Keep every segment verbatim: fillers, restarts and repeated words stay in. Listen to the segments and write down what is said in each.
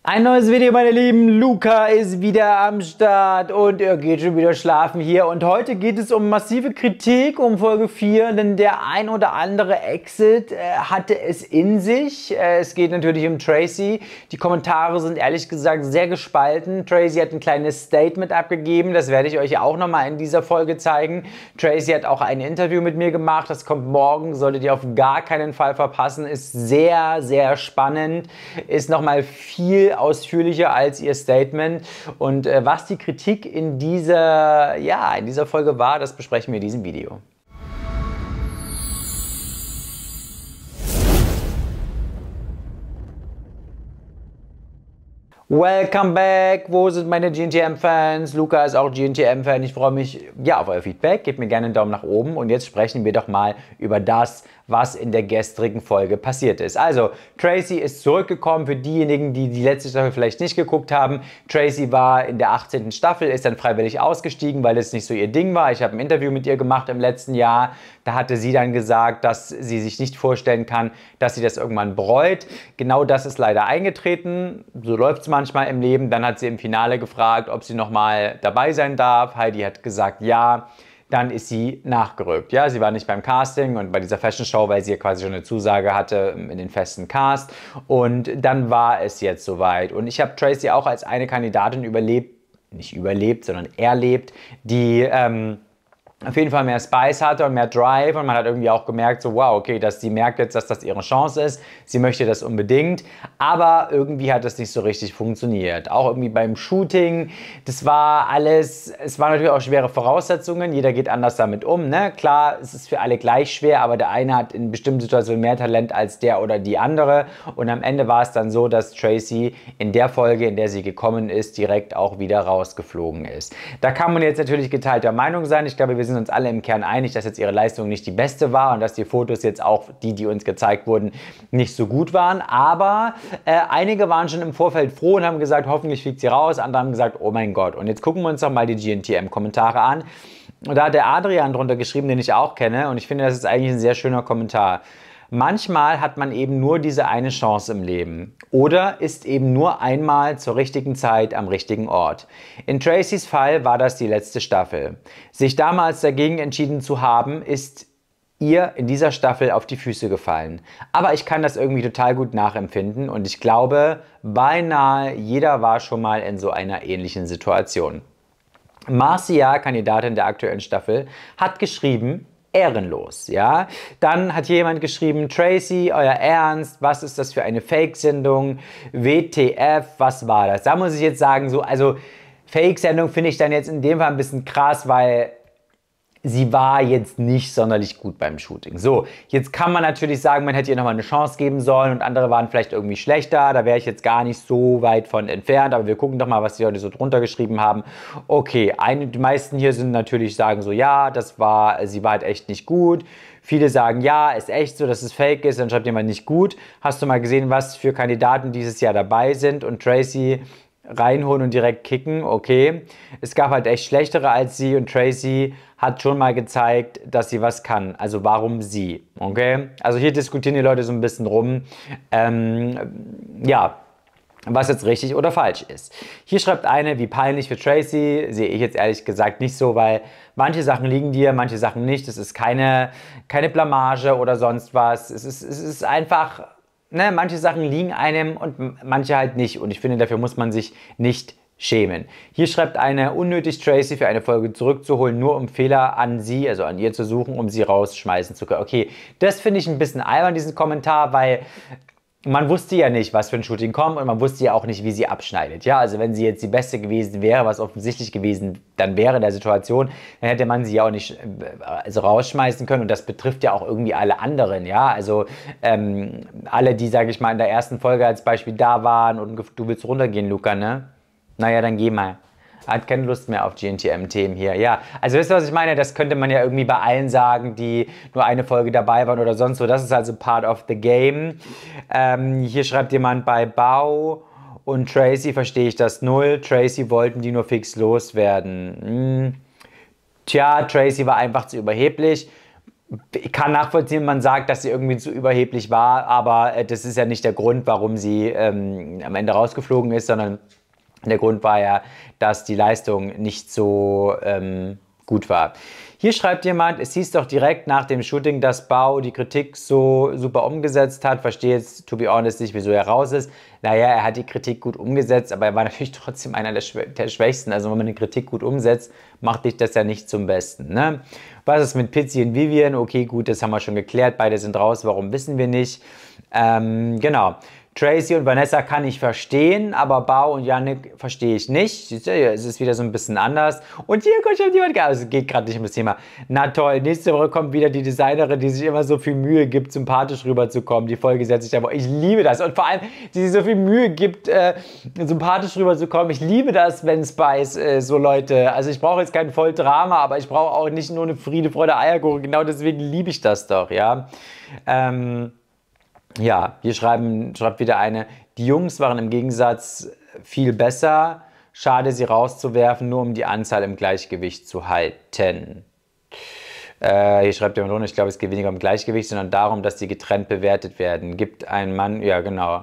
Ein neues Video, meine Lieben. Luca ist wieder am Start und er geht schon wieder schlafen hier. Und heute geht es um massive Kritik um Folge vier, denn der ein oder andere Exit äh, hatte es in sich. Äh, es geht natürlich um Tracy. Die Kommentare sind ehrlich gesagt sehr gespalten. Tracy hat ein kleines Statement abgegeben, das werde ich euch auch nochmal in dieser Folge zeigen. Tracy hat auch ein Interview mit mir gemacht, das kommt morgen, solltet ihr auf gar keinen Fall verpassen. Ist sehr, sehr spannend, ist nochmal viel ausführlicher als ihr Statement. Und äh, was die Kritik in dieser, ja, in dieser Folge war, das besprechen wir in diesem Video. Welcome back! Wo sind meine G N T M-Fans? Luca ist auch G N T M-Fan. Ich freue mich ja, auf euer Feedback. Gebt mir gerne einen Daumen nach oben. Und jetzt sprechen wir doch mal über das, was in der gestrigen Folge passiert ist. Also, Tracy ist zurückgekommen für diejenigen, die die letzte Staffel vielleicht nicht geguckt haben. Tracy war in der achtzehnten Staffel, ist dann freiwillig ausgestiegen, weil es nicht so ihr Ding war. Ich habe ein Interview mit ihr gemacht im letzten Jahr. Da hatte sie dann gesagt, dass sie sich nicht vorstellen kann, dass sie das irgendwann bereut. Genau das ist leider eingetreten. So läuft es manchmal im Leben. Dann hat sie im Finale gefragt, ob sie nochmal dabei sein darf. Heidi hat gesagt, ja. Dann ist sie nachgerückt. Ja, sie war nicht beim Casting und bei dieser Fashion Show, weil sie ja quasi schon eine Zusage hatte in den festen Cast. Und dann war es jetzt soweit. Und ich habe Tracy auch als eine Kandidatin überlebt, nicht überlebt, sondern erlebt, die ähm, auf jeden Fall mehr Spice hatte und mehr Drive, und man hat irgendwie auch gemerkt, so wow, okay, dass sie merkt jetzt, dass das ihre Chance ist, sie möchte das unbedingt, aber irgendwie hat das nicht so richtig funktioniert. Auch irgendwie beim Shooting, das war alles, es waren natürlich auch schwere Voraussetzungen, jeder geht anders damit um, ne? Klar, es ist für alle gleich schwer, aber der eine hat in bestimmten Situationen mehr Talent als der oder die andere, und am Ende war es dann so, dass Tracy in der Folge, in der sie gekommen ist, direkt auch wieder rausgeflogen ist. Da kann man jetzt natürlich geteilter Meinung sein. Ich glaube, wir sind uns alle im Kern einig, dass jetzt ihre Leistung nicht die beste war und dass die Fotos jetzt auch, die, die uns gezeigt wurden, nicht so gut waren. Aber äh, einige waren schon im Vorfeld froh und haben gesagt, hoffentlich fliegt sie raus. Andere haben gesagt, oh mein Gott. Und jetzt gucken wir uns doch mal die G N T M-Kommentare an. Und da hat der Adrian drunter geschrieben, den ich auch kenne. Und ich finde, das ist eigentlich ein sehr schöner Kommentar. Manchmal hat man eben nur diese eine Chance im Leben oder ist eben nur einmal zur richtigen Zeit am richtigen Ort. In Tracys Fall war das die letzte Staffel. Sich damals dagegen entschieden zu haben, ist ihr in dieser Staffel auf die Füße gefallen. Aber ich kann das irgendwie total gut nachempfinden und ich glaube, beinahe jeder war schon mal in so einer ähnlichen Situation. Marcia, Kandidatin der aktuellen Staffel, hat geschrieben, ehrenlos, ja. Dann hat jemand geschrieben, Tracy, euer Ernst, was ist das für eine Fake-Sendung? W T F, was war das? Da muss ich jetzt sagen, so, also Fake-Sendung finde ich dann jetzt in dem Fall ein bisschen krass, weil sie war jetzt nicht sonderlich gut beim Shooting. So, jetzt kann man natürlich sagen, man hätte ihr nochmal eine Chance geben sollen und andere waren vielleicht irgendwie schlechter. Da wäre ich jetzt gar nicht so weit von entfernt, aber wir gucken doch mal, was die Leute so drunter geschrieben haben. Okay, eine, die meisten hier sind natürlich, sagen so, ja, das war, sie war halt echt nicht gut. Viele sagen, ja, ist echt so, dass es fake ist, dann schreibt jemand nicht gut. Hast du mal gesehen, was für Kandidaten dieses Jahr dabei sind? Und Tracy reinholen und direkt kicken, okay. Es gab halt echt schlechtere als sie und Tracy hat schon mal gezeigt, dass sie was kann. Also warum sie, okay? Also hier diskutieren die Leute so ein bisschen rum, ähm, ja, was jetzt richtig oder falsch ist. Hier schreibt eine, wie peinlich für Tracy, sehe ich jetzt ehrlich gesagt nicht so, weil manche Sachen liegen dir, manche Sachen nicht. Es ist keine, keine Blamage oder sonst was. Es ist, es ist einfach, ne, manche Sachen liegen einem und manche halt nicht. Und ich finde, dafür muss man sich nicht schämen. Hier schreibt eine, unnötig Tracy für eine Folge zurückzuholen, nur um Fehler an sie, also an ihr zu suchen, um sie rausschmeißen zu können. Okay, das finde ich ein bisschen albern, diesen Kommentar, weil man wusste ja nicht, was für ein Shooting kommt und man wusste ja auch nicht, wie sie abschneidet. Ja, also wenn sie jetzt die Beste gewesen wäre, was offensichtlich gewesen dann wäre in der Situation, dann hätte man sie ja auch nicht also rausschmeißen können und das betrifft ja auch irgendwie alle anderen. Ja, also ähm, alle, die, sage ich mal, in der ersten Folge als Beispiel da waren und du willst runtergehen, Luca, ne? Naja, dann geh mal. Hat keine Lust mehr auf G N T M-Themen hier. Ja, also wisst ihr, was ich meine? Das könnte man ja irgendwie bei allen sagen, die nur eine Folge dabei waren oder sonst so. Das ist also part of the game. Ähm, hier schreibt jemand bei Bau und Tracy verstehe ich das null. Tracy wollten die nur fix loswerden. Hm. Tja, Tracy war einfach zu überheblich. Ich kann nachvollziehen, wenn man sagt, dass sie irgendwie zu überheblich war, aber äh, das ist ja nicht der Grund, warum sie ähm, am Ende rausgeflogen ist, sondern der Grund war ja, dass die Leistung nicht so ähm, gut war. Hier schreibt jemand, es hieß doch direkt nach dem Shooting, dass Bao die Kritik so super umgesetzt hat. Verstehe jetzt, to be honest, nicht, wieso er raus ist. Naja, er hat die Kritik gut umgesetzt, aber er war natürlich trotzdem einer der, Schwä der Schwächsten. Also wenn man eine Kritik gut umsetzt, macht dich das ja nicht zum Besten. Ne? Was ist mit Pizzi und Vivian? Okay, gut, das haben wir schon geklärt. Beide sind raus, warum wissen wir nicht. Ähm, genau. Tracy und Vanessa kann ich verstehen, aber Bao und Yannick verstehe ich nicht. Es ist wieder so ein bisschen anders. Und hier kommt schon jemand, also es geht gerade nicht um das Thema. Na toll, nächste Woche kommt wieder die Designerin, die sich immer so viel Mühe gibt, sympathisch rüberzukommen. Die Folge setze ich aber. Ich liebe das. Und vor allem, die sich so viel Mühe gibt, äh, sympathisch rüberzukommen. Ich liebe das, wenn Spice äh, so Leute, also ich brauche jetzt kein Volldrama, aber ich brauche auch nicht nur eine Friede, Freude, Eierkuchen. Genau deswegen liebe ich das doch, ja. Ähm... Ja, hier schreiben, schreibt wieder eine, die Jungs waren im Gegensatz viel besser. Schade, sie rauszuwerfen, nur um die Anzahl im Gleichgewicht zu halten. Äh, hier schreibt jemand, ich glaube, es geht weniger um Gleichgewicht, sondern darum, dass die getrennt bewertet werden. Gibt ein Mann, ja genau.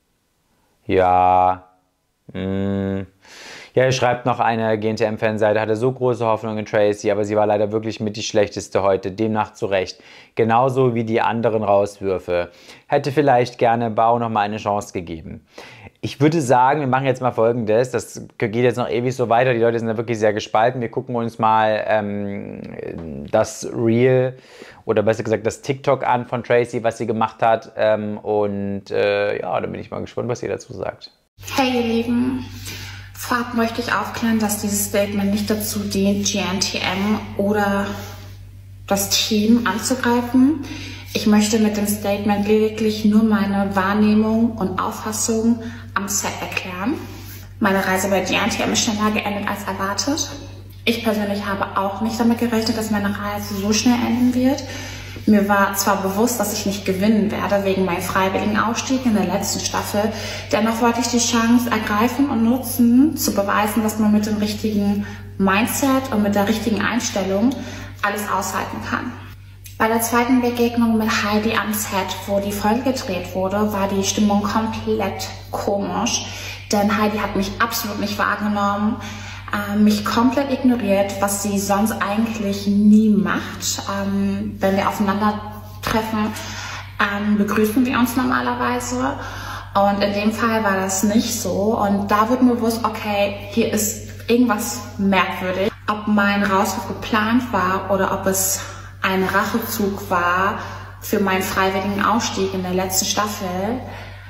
Ja, mh. Ja, hier schreibt noch eine G N T M-Fanseite, hatte so große Hoffnung in Tracy, aber sie war leider wirklich mit die schlechteste heute, demnach zu Recht. Genauso wie die anderen Rauswürfe. Hätte vielleicht gerne Bao noch mal eine Chance gegeben. Ich würde sagen, wir machen jetzt mal Folgendes, das geht jetzt noch ewig so weiter, die Leute sind da wirklich sehr gespalten. Wir gucken uns mal ähm, das Reel oder besser gesagt das TikTok an von Tracy, was sie gemacht hat. Ähm, und äh, ja, da bin ich mal gespannt, was ihr dazu sagt. Hey ihr Lieben! Vorab möchte ich aufklären, dass dieses Statement nicht dazu dient, G N T M oder das Team anzugreifen. Ich möchte mit dem Statement lediglich nur meine Wahrnehmung und Auffassung am Set erklären. Meine Reise bei G N T M ist schneller geendet als erwartet. Ich persönlich habe auch nicht damit gerechnet, dass meine Reise so schnell enden wird. Mir war zwar bewusst, dass ich nicht gewinnen werde wegen meinem freiwilligen Ausstieg in der letzten Staffel, dennoch wollte ich die Chance ergreifen und nutzen, zu beweisen, dass man mit dem richtigen Mindset und mit der richtigen Einstellung alles aushalten kann. Bei der zweiten Begegnung mit Heidi am Set, wo die Folge gedreht wurde, war die Stimmung komplett komisch, denn Heidi hat mich absolut nicht wahrgenommen, Ähm, mich komplett ignoriert, was sie sonst eigentlich nie macht. Ähm, wenn wir aufeinandertreffen, ähm, begrüßen wir uns normalerweise. Und in dem Fall war das nicht so. Und da wurde mir bewusst, okay, hier ist irgendwas merkwürdig. Ob mein Rauswurf geplant war oder ob es ein Rachezug war für meinen freiwilligen Ausstieg in der letzten Staffel.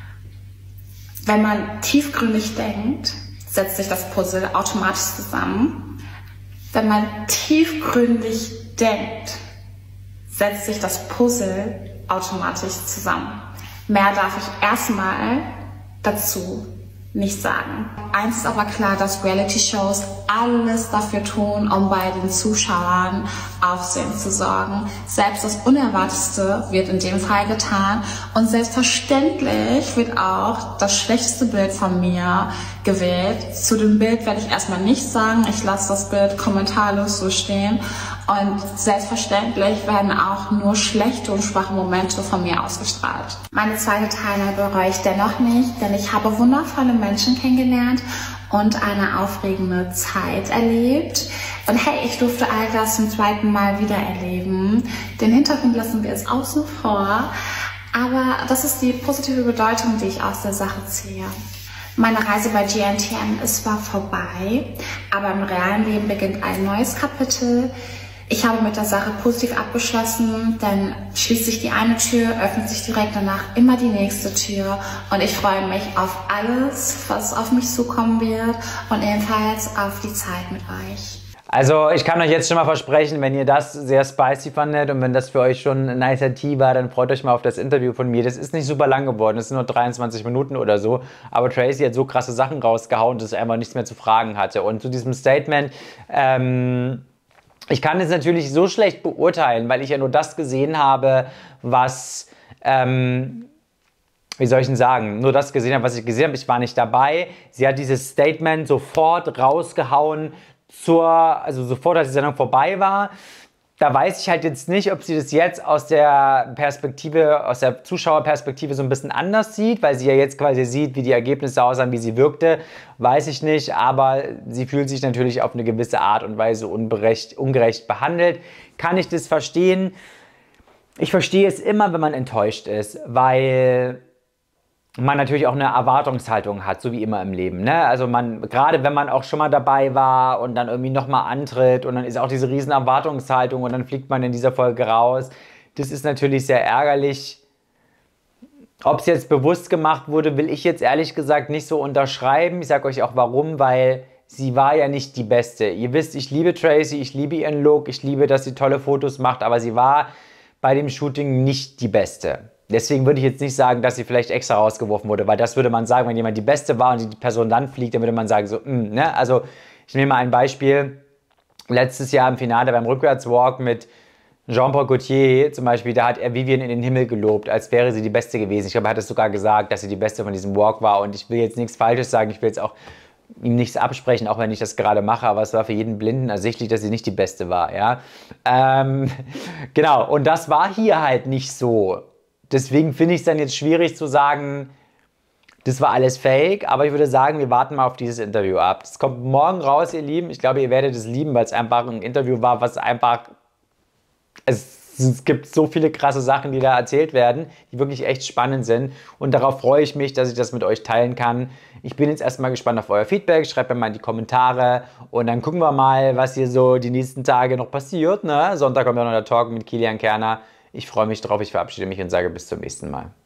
Wenn man tiefgründig denkt, setzt sich das Puzzle automatisch zusammen. Wenn man tiefgründig denkt, setzt sich das Puzzle automatisch zusammen. Mehr darf ich erstmal dazu nicht sagen. Eins ist aber klar, dass Reality-Shows alles dafür tun, um bei den Zuschauern Aufsehen zu sorgen. Selbst das Unerwartetste wird in dem Fall getan und selbstverständlich wird auch das schlechteste Bild von mir gewählt. Zu dem Bild werde ich erstmal nichts sagen. Ich lasse das Bild kommentarlos so stehen und selbstverständlich werden auch nur schlechte und schwache Momente von mir ausgestrahlt. Meine zweite Teilnahme bereue ich dennoch nicht, denn ich habe wundervolle Menschen kennengelernt und eine aufregende Zeit erlebt. Und hey, ich durfte all das zum zweiten Mal wieder erleben. Den Hintergrund lassen wir jetzt außen vor, aber das ist die positive Bedeutung, die ich aus der Sache ziehe. Meine Reise bei G N T M ist zwar vorbei, aber im realen Leben beginnt ein neues Kapitel. Ich habe mit der Sache positiv abgeschlossen, denn schließt sich die eine Tür, öffnet sich direkt danach immer die nächste Tür und ich freue mich auf alles, was auf mich zukommen wird und ebenfalls auf die Zeit mit euch. Also ich kann euch jetzt schon mal versprechen, wenn ihr das sehr spicy fandet und wenn das für euch schon ein nicer Tee war, dann freut euch mal auf das Interview von mir. Das ist nicht super lang geworden, es sind nur dreiundzwanzig Minuten oder so, aber Tracy hat so krasse Sachen rausgehauen, dass er einfach nichts mehr zu fragen hatte. Und zu diesem Statement, ähm... ich kann es natürlich so schlecht beurteilen, weil ich ja nur das gesehen habe, was, ähm, wie soll ich denn sagen, nur das gesehen habe, was ich gesehen habe. Ich war nicht dabei. Sie hat dieses Statement sofort rausgehauen, zur, also sofort, als die Sendung vorbei war. da weiß ich halt jetzt nicht, ob sie das jetzt aus der Perspektive, aus der Zuschauerperspektive so ein bisschen anders sieht, weil sie ja jetzt quasi sieht, wie die Ergebnisse aussahen, wie sie wirkte, weiß ich nicht, aber sie fühlt sich natürlich auf eine gewisse Art und Weise unberecht, ungerecht behandelt. Kann ich das verstehen? Ich verstehe es immer, wenn man enttäuscht ist, weil man natürlich auch eine Erwartungshaltung hat, so wie immer im Leben. Ne? Also man, gerade wenn man auch schon mal dabei war und dann irgendwie nochmal antritt und dann ist auch diese riesen Erwartungshaltung und dann fliegt man in dieser Folge raus. Das ist natürlich sehr ärgerlich. Ob es jetzt bewusst gemacht wurde, will ich jetzt ehrlich gesagt nicht so unterschreiben. Ich sage euch auch warum, weil sie war ja nicht die Beste. Ihr wisst, ich liebe Tracy, ich liebe ihren Look, ich liebe, dass sie tolle Fotos macht, aber sie war bei dem Shooting nicht die Beste. Deswegen würde ich jetzt nicht sagen, dass sie vielleicht extra rausgeworfen wurde, weil das würde man sagen, wenn jemand die Beste war und die Person dann fliegt, dann würde man sagen, so, mh, ne? Also ich nehme mal ein Beispiel. Letztes Jahr im Finale beim Rückwärtswalk mit Jean-Paul Gaultier zum Beispiel, da hat er Vivienne in den Himmel gelobt, als wäre sie die Beste gewesen. Ich glaube, er hat es sogar gesagt, dass sie die Beste von diesem Walk war und ich will jetzt nichts Falsches sagen, ich will jetzt auch ihm nichts absprechen, auch wenn ich das gerade mache, aber es war für jeden Blinden ersichtlich, dass sie nicht die Beste war, ja. Ähm, genau, und das war hier halt nicht so. Deswegen finde ich es dann jetzt schwierig zu sagen, das war alles fake, aber ich würde sagen, wir warten mal auf dieses Interview ab. Es kommt morgen raus, ihr Lieben. Ich glaube, ihr werdet es lieben, weil es einfach ein Interview war, was einfach... Es, es gibt so viele krasse Sachen, die da erzählt werden, die wirklich echt spannend sind. Und darauf freue ich mich, dass ich das mit euch teilen kann. Ich bin jetzt erstmal gespannt auf euer Feedback. Schreibt mir mal in die Kommentare und dann gucken wir mal, was hier so die nächsten Tage noch passiert. Ne? Sonntag kommt ja noch der Talk mit Kilian Kerner. Ich freue mich drauf, ich verabschiede mich und sage bis zum nächsten Mal.